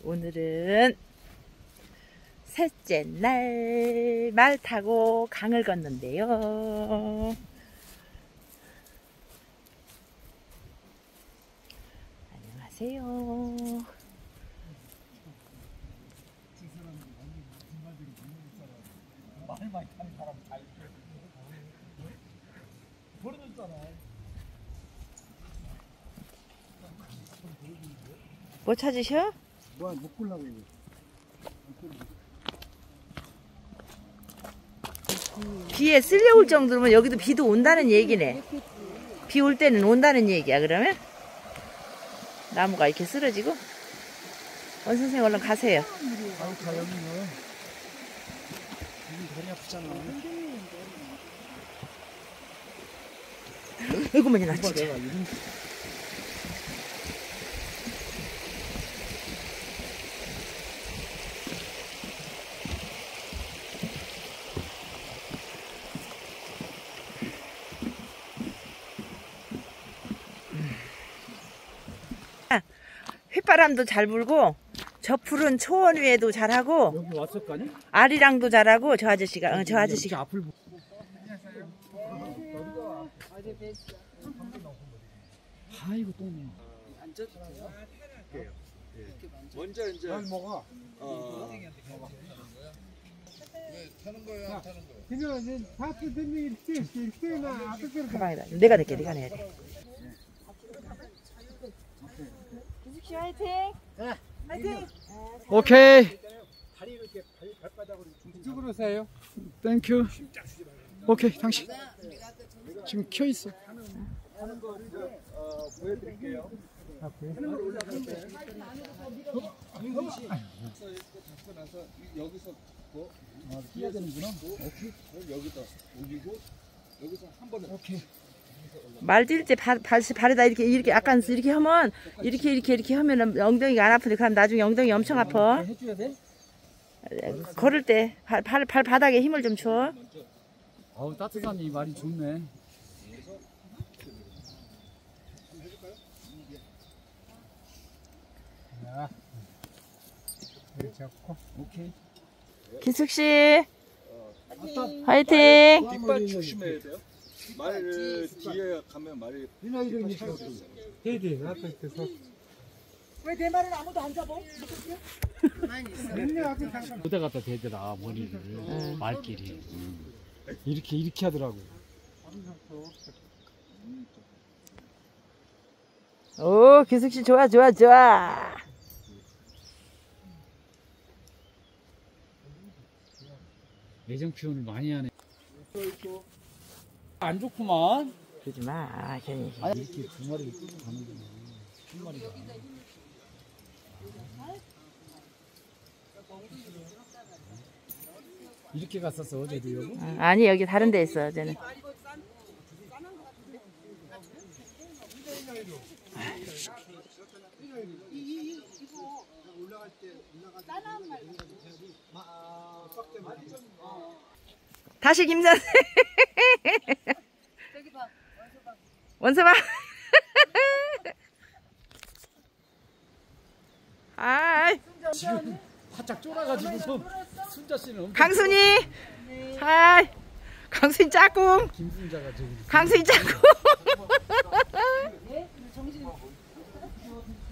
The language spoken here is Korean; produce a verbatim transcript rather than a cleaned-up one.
오늘은 셋째 날 말 타고 강을 걷는데요. 안녕하세요. 말 많이 타는 사람 다 있어. 모르는잖아. 뭐 찾으셔? 뭐야, 못 골라고 이거. 비에 쓸려올 정도면 여기도 비도 온다는 얘기네. 비 올 때는 온다는 얘기야. 그러면 나무가 이렇게 쓰러지고. 원 선생님 얼른 가세요. 아우, 가 여기는 여기 다리 아프잖아. 이거만이 나 진짜. 휘바람도 잘 불고 저 푸른 초원 위에도 잘하고 여기 왔었까니? 아리랑도 잘하고 저 아저씨가 어, 저 아저씨가 앞을 보. 아이고 똥네. 앉아도 돼요? 먼저 이제 먹어. 어. 타는 거야, 안 타는 거야? 그냥 파트 되면 이렇게 이렇게 나 앞에 가방에다 내가 낼게 내가 내야 돼. 기숙씨 화이팅. 네. 화이팅. 오케이. 다리 이렇게 발 발바닥으로 이쪽으로 오세요. 땡큐. 오케이, 당신 지금 켜 있어. 하는 거를 어, 보여드릴게요. 앞에. 하는 걸 올라갈 때 민수 씨 잡고 나서 여기서 뭐 해야 되는구나. 오케이. 여기다 올리고 여기서 한 번은 오케이. 말 뛸 때 발, 발, 발에다 이렇게 이렇게 약간 이렇게 하면 이렇게 이렇게 이렇게 하면 엉덩이가 안 아픈데 그럼 나중에 엉덩이 엄청 아파. 해줘야 돼? 걸을 때 발 발 발 바닥에 힘을 좀 줘. 아우, 따뜻하니 말이 좋네. 자, 이렇게 잡고. 오케이. 기숙 씨 아따. 화이팅. 뒷발 조심해야 돼요. 말을 뒤에 가면 말이 이나 이런 게 있어. 네네, 앞에 있어. 왜 내 말은 아무도 안 잡아? 무대 갖다 대더라 머리를. 응. 말끼리. 이렇게 이렇게 하더라고. 오 기숙 씨 좋아 좋아 좋아. 애정 표현을 많이 하네. 안 좋구만. 그러지 마 괜히. 이렇게 두 마리를 끌고 가는구나. 한 마리가. 이렇게 갔었어 어제도 여보? 응, 아니 여기 다른 데 있어 어제는. 다시 김선생. 원서 봐. 아이 지금 바짝 쫄아가지고 순자 씨는 엄청. 강순이. 하이 강순이 짝꿍. 김순자가 저기. 강순이 짝꿍.